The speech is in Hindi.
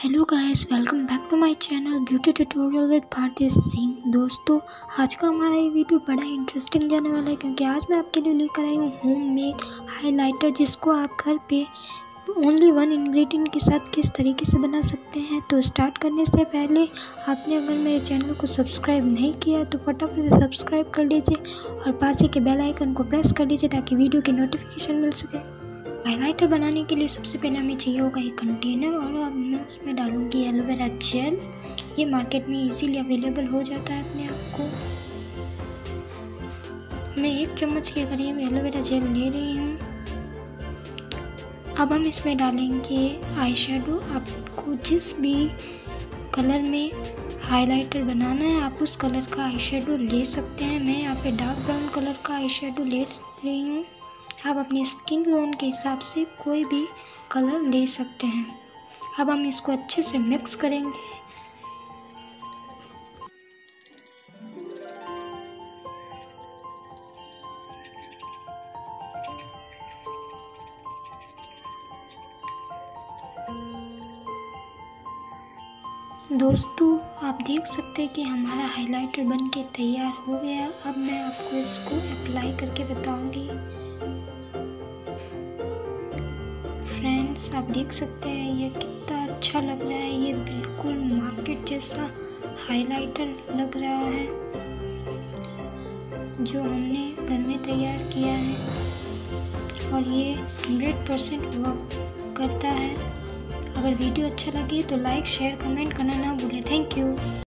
Hello guys, welcome back to my channel beauty tutorial with Bharti Singh. दोस्तों, आज का हमारा ये वीडियो बड़ा ही इंटरेस्टिंग जाने वाला है क्योंकि आज मैं आपके लिए लेकर आई हूँ होममेड हाइलाइटर, जिसको आप घर पे ओनली वन इंग्रेडिएंट के साथ किस तरीके से बना सकते हैं। तो स्टार्ट करने से पहले आपने अगर मेरे चैनल को सब्सक्राइब नहीं किया तो फटाफट से सब्सक्राइब कर लीजिए और पास ही के बेल आइकन को प्रेस कर लीजिए ताकि वीडियो की नोटिफिकेशन मिल सके। हाइलाइटर बनाने के लिए सबसे पहले हमें चाहिए होगा एक कंटेनर और अब मैं उसमें डालूंगी एलोवेरा जेल। ये मार्केट में इजीली अवेलेबल हो जाता है अपने आप को। मैं 1 चम्मच के करीब एलोवेरा जेल ले रही हूँ। अब हम इसमें डालेंगे आई शेडो। आपको जिस भी कलर में हाइलाइटर बनाना है आप उस कलर का आई शेडो ले सकते हैं। मैं यहाँ पे डार्क ब्राउन कलर का आई शेडो ले रही हूँ। आप अपनी स्किन टोन के हिसाब से कोई भी कलर ले सकते हैं। अब हम इसको अच्छे से मिक्स करेंगे। दोस्तों, आप देख सकते हैं कि हमारा हाइलाइटर बनके तैयार हो गया। अब मैं आपको इसको अप्लाई करके बताऊंगी। फ्रेंड्स, आप देख सकते हैं ये कितना अच्छा लग रहा है। ये बिल्कुल मार्केट जैसा हाइलाइटर लग रहा है जो हमने घर में तैयार किया है और ये 100% वर्क करता है। अगर वीडियो अच्छा लगे तो लाइक शेयर कमेंट करना ना भूलें। Thank you.